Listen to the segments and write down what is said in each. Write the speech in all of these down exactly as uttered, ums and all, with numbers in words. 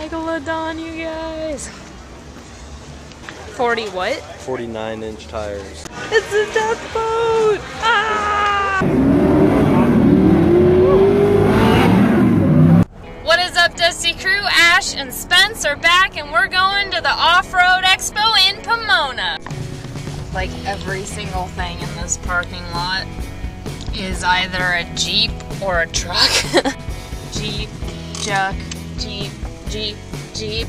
Megalodon, you guys. forty what? forty-nine inch tires. It's a death boat! Ah! What is up, Dusty Crew? Ash and Spence are back, and we're going to the Offroad Expo in Pomona. Like every single thing in this parking lot is either a Jeep or a truck. Jeep, truck, Jeep, Jeep, Jeep.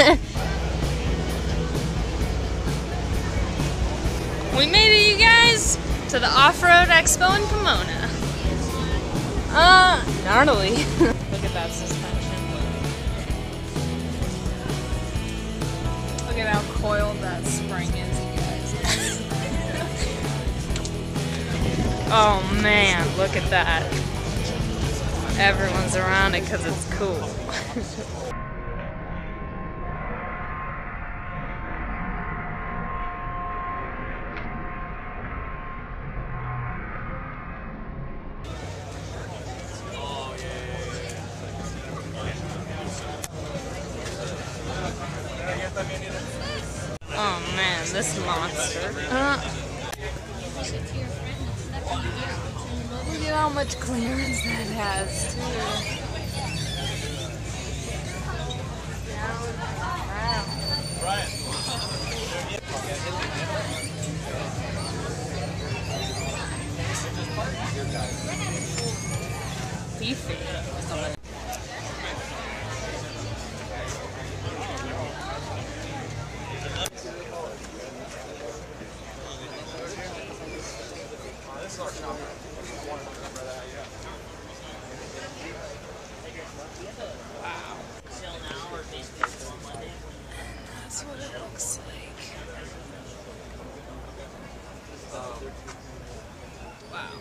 We made it, you guys, to the Offroad Expo in Pomona. Uh, gnarly. Look at that suspension. Look at how coiled that spring is, you guys. Oh man, look at that. Everyone's around it because it's cool. Oh man, this monster. Uh, look at how much clearance that has, too. Wow. Beefy. That's what it looks like. Wow.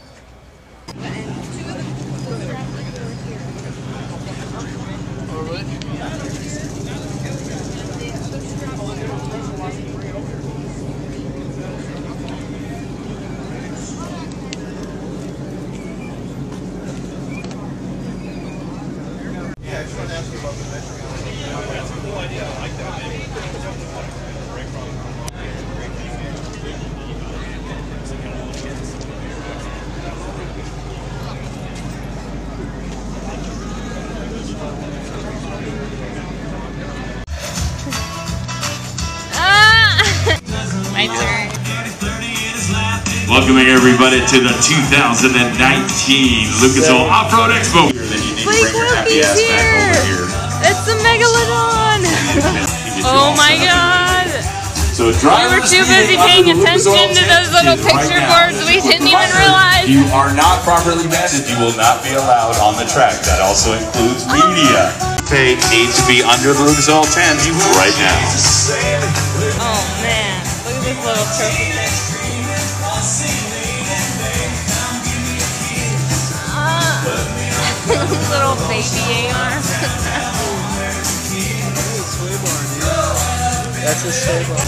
My turn. Welcoming everybody to the two thousand nineteen Lucas Oil Offroad Expo. Blake Wilkey's here. It's the Megalodon. Oh my god. So we were too busy paying attention to those little picture boards we didn't even realize. You are not properly vetted. You will not be allowed on the track. That also includes media. They need to be under the Lucas Oil tent right now. Oh man. Look at this little trophy thing. Uh, little baby arm. That's a sway bar.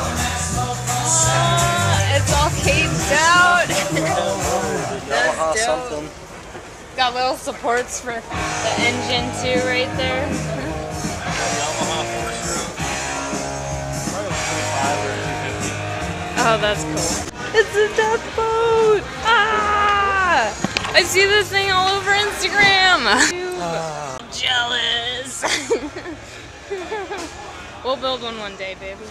Uh, it's all caged out. Baja That's dope. something. Got little supports for the engine too right there. Oh, that's cool. It's a death boat! Ah! I see this thing all over Instagram! Uh. Jealous! We'll build one one day, baby.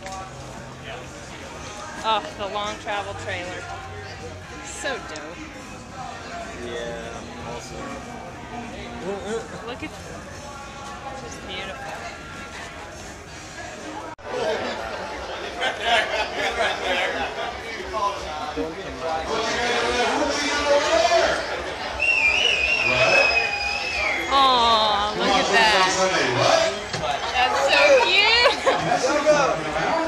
Oh, the long travel trailer. So dope. Yeah, awesome. Look at it's just beautiful. Oh, look at that. That's so cute.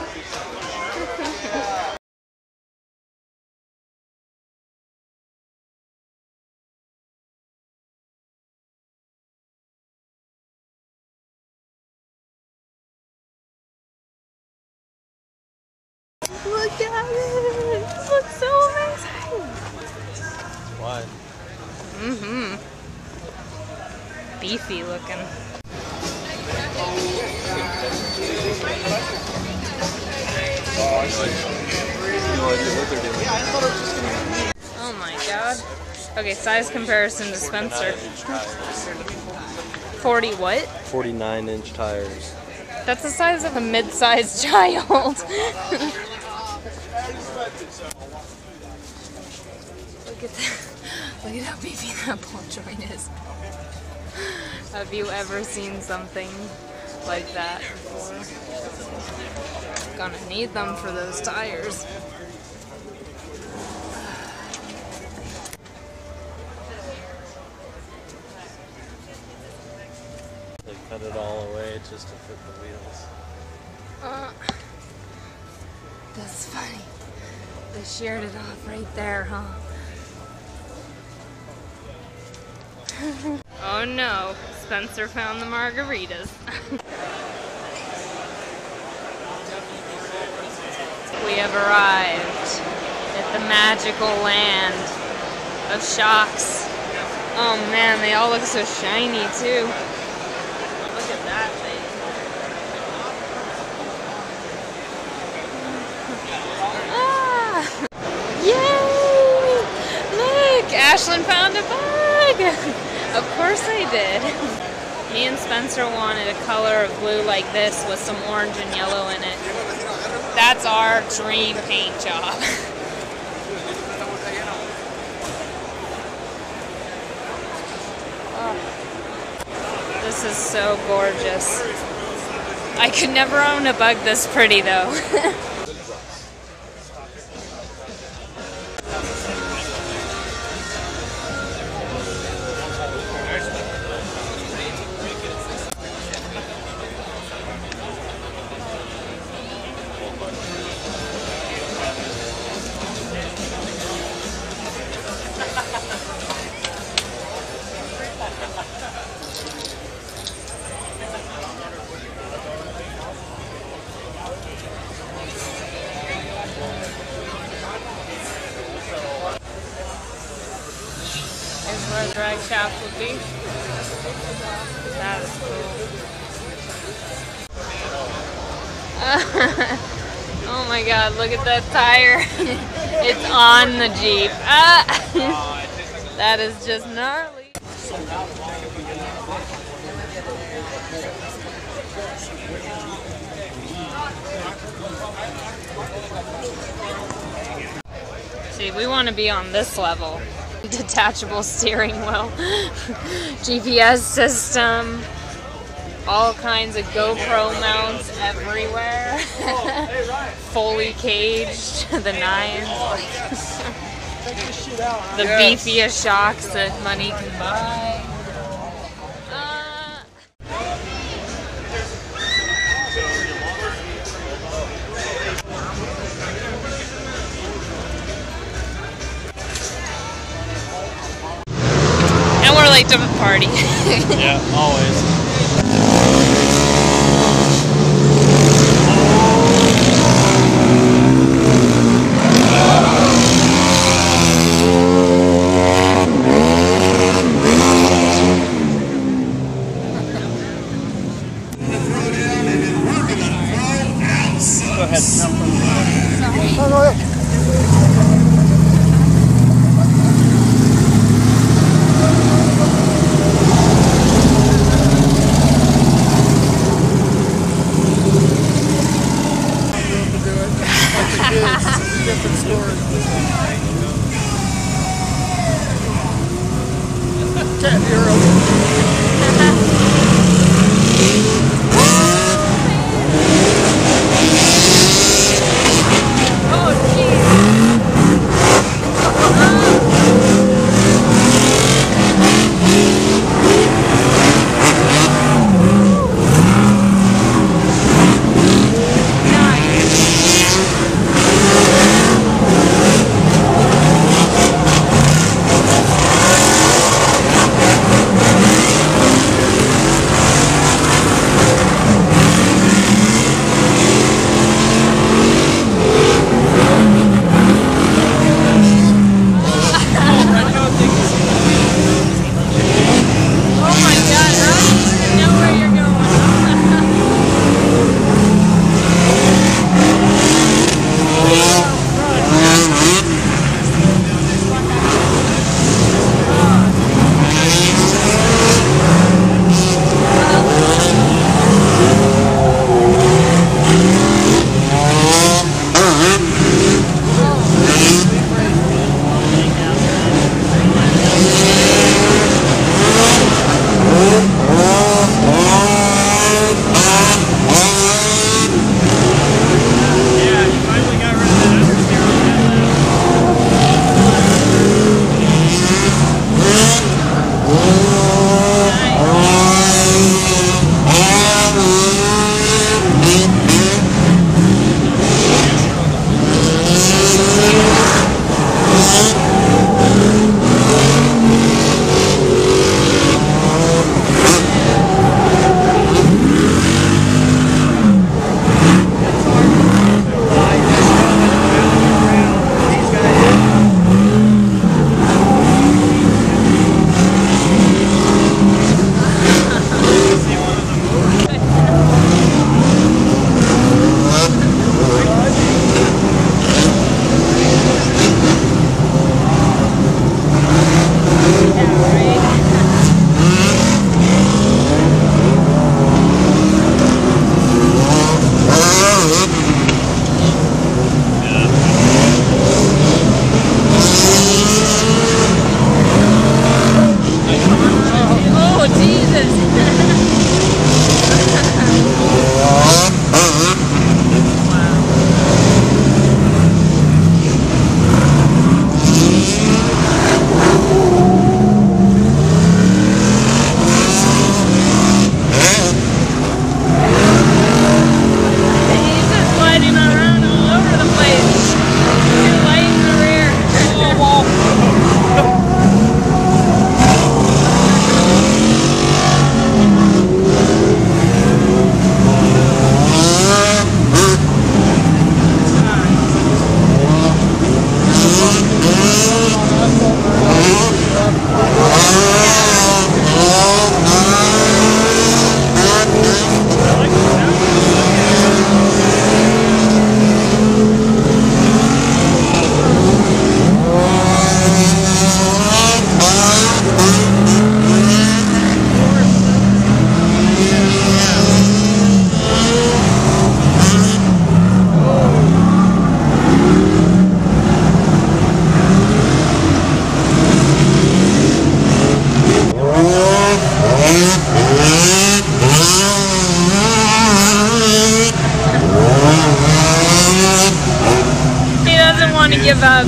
Look at it. This looks so amazing. Why? Mm-hmm. Beefy looking. Oh my god. Okay, size comparison to Spencer. forty what? forty-nine inch tires. That's the size of a mid-sized child. Look at that. Look at how beefy that ball joint is. Have you ever seen something like that before? Gonna need them for those tires. They cut it all away just to fit the wheels. Uh, that's funny. They sheared it off right there, huh? Oh no, Spencer found the margaritas. We have arrived at the magical land of shocks. Oh man, they all look so shiny too. Look at that thing. Ah! Yay! Look, Ashlyn found a bug! Of course I did. Me and Spencer wanted a color of blue like this with some orange and yellow in it. That's our dream paint job. Oh, this is so gorgeous. I could never own a bug this pretty though. Where the drag shaft would be. That is cool. Oh my god, look at that tire. It's on the Jeep. Ah! That is just gnarly. See, we want to be on this level. Detachable steering wheel, G P S system, all kinds of GoPro mounts everywhere, fully caged, the nines, the beefiest shocks that money can buy. Uh, And we're late to the party. Yeah, always. Go ahead. Sorry. Different story. ten euro. Oh, jeez.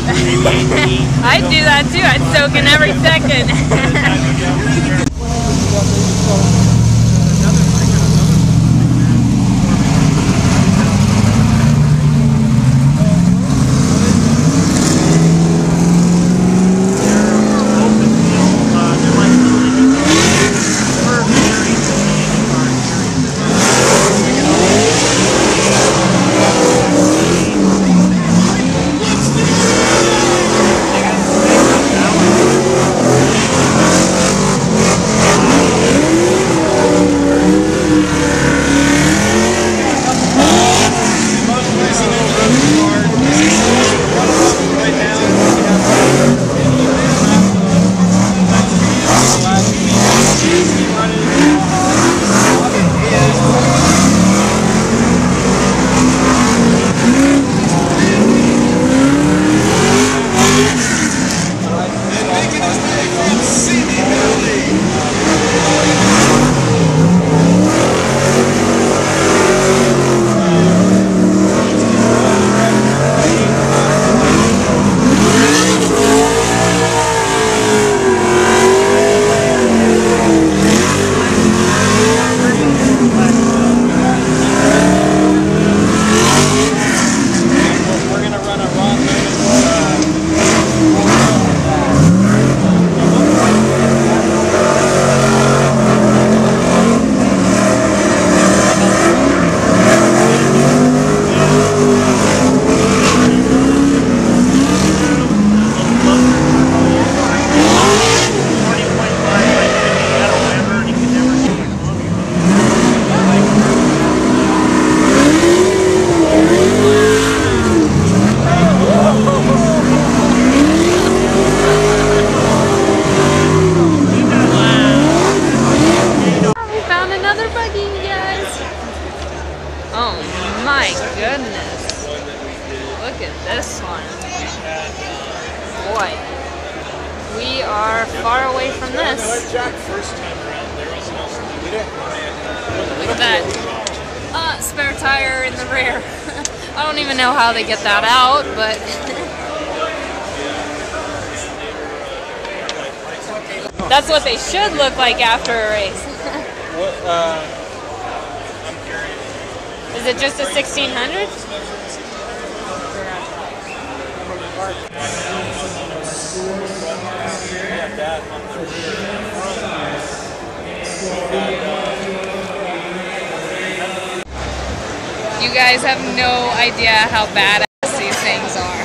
I'd do that too. I'd soak in every second. My goodness. Look at this one. Boy. We are far away from this. Look at that. Uh, spare tire in the rear. I don't even know how they get that out, but... That's what they should look like after a race. What, uh... Is it just a sixteen hundred? You guys have no idea how badass these things are.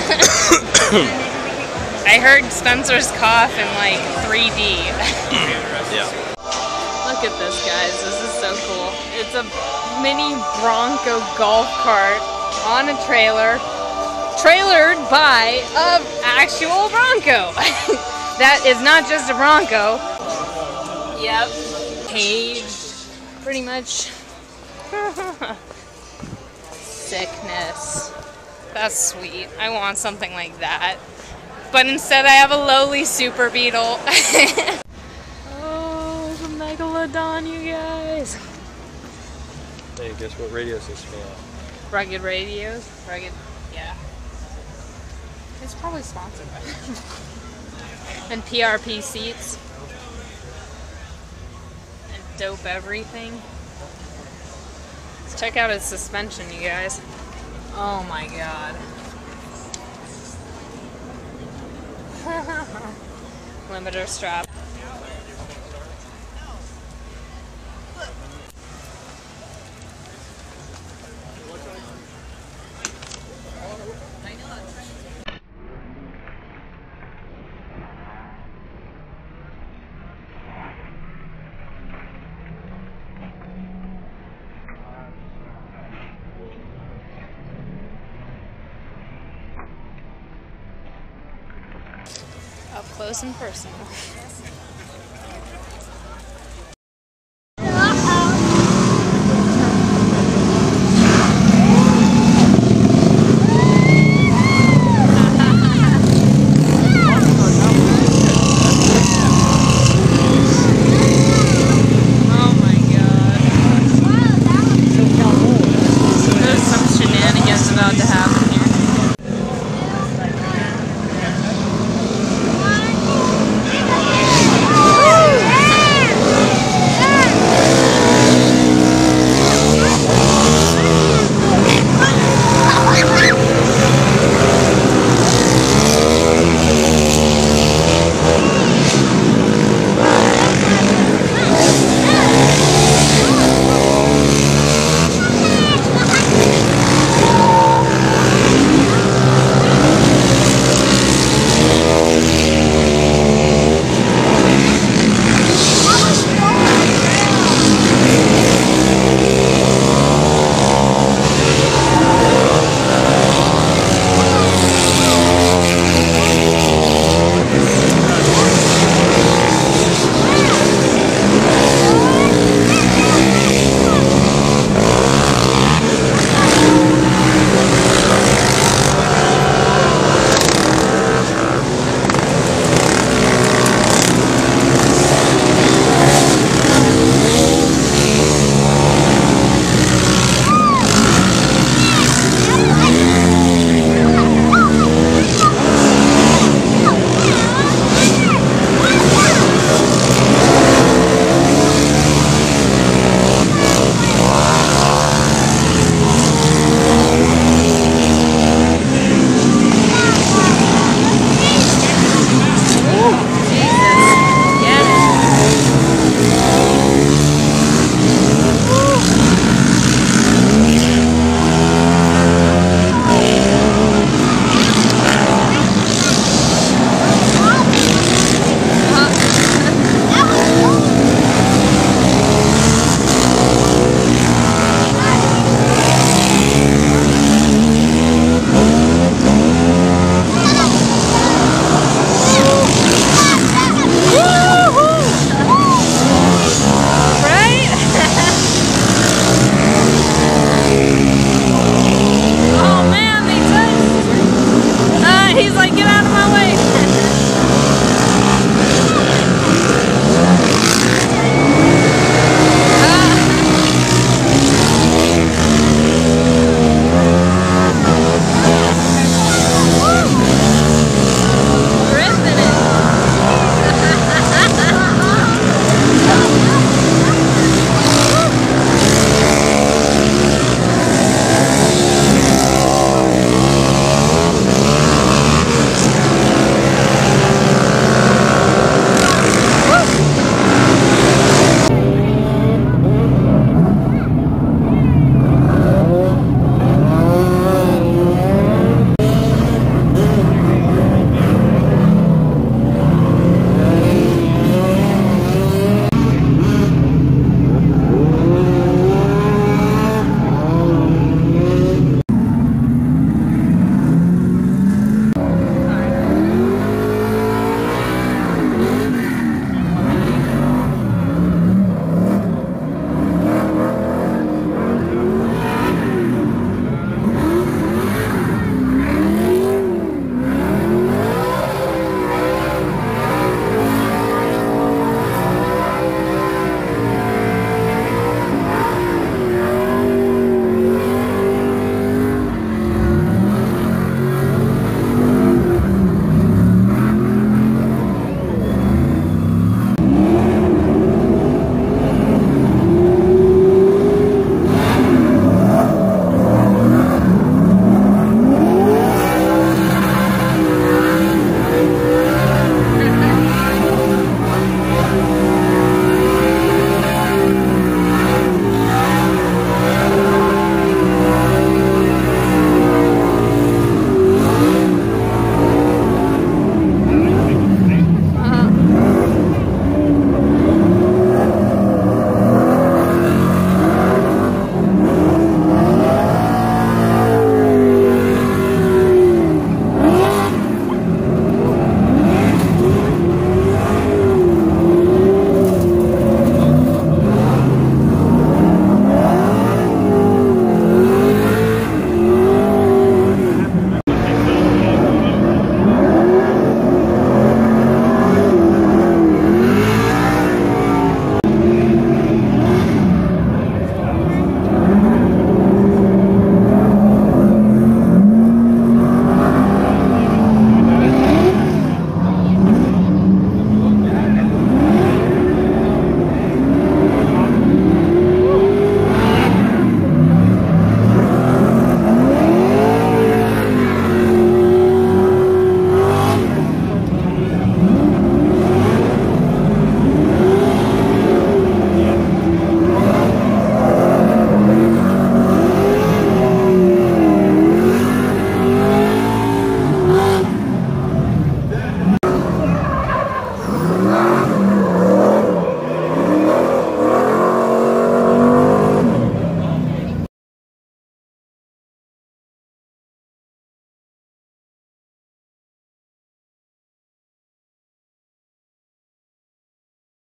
I heard Spencer's cough in like three D. Yeah. Look at this, guys. This is so cool. It's a mini Bronco golf cart on a trailer, trailered by an actual Bronco. That is not just a Bronco. Yep. Caged, pretty much. Sickness. That's sweet. I want something like that. But instead I have a lowly Super Beetle. Oh, the Megalodon, you guys. Hey, guess what radio system you have? Rugged Radios. Rugged, yeah. It's probably sponsored by them. And P R P seats. And dope everything. Let's check out his suspension, you guys. Oh my god. Limiter strap. Up close and personal.